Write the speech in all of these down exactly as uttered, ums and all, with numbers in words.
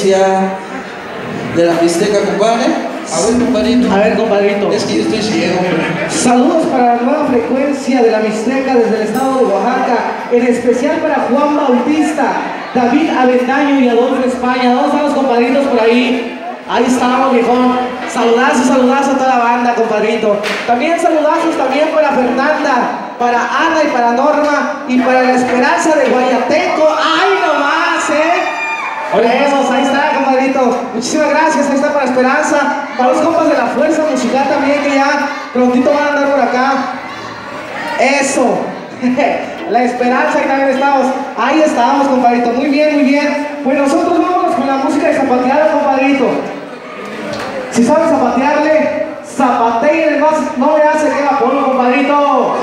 frecuencia de la Mixteca, compadre. A ver, compadrito. A ver, compadrito. Es que yo estoy ciego, hombre. Saludos para la nueva frecuencia de la Mixteca desde el estado de Oaxaca, en especial para Juan Bautista, David Avendaño y Adolfo España. ¿Dónde están los compadritos por ahí? Ahí estamos, viejón. Saludazos, saludazos a toda la banda, compadrito. También saludazos también para Fernanda, para Ana y para Norma y para la Esperanza de Guayateco. ¡Ay, nomás, eh! Oremos, ahí está, compadrito. Muchísimas gracias, ahí está para Esperanza. Para los compas de la Fuerza Musical también, que ya prontito van a andar por acá. Eso. La Esperanza, ahí también estamos. Ahí estamos, compadrito. Muy bien, muy bien. Pues nosotros vámonos con la música de zapateada, compadrito. Si sabes zapatearle, zapatea y demás, no le hace que la polvo, compadrito.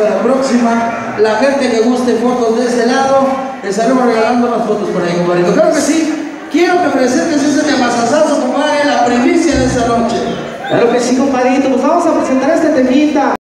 hasta la próxima. La gente que guste fotos de este lado, estaremos regalando unas fotos por ahí, compadrito. Claro que sí. Quiero que presentes ese temazazazo, compadre, la primicia de esta noche. Claro que sí, compadrito. Pues vamos a presentar este temita.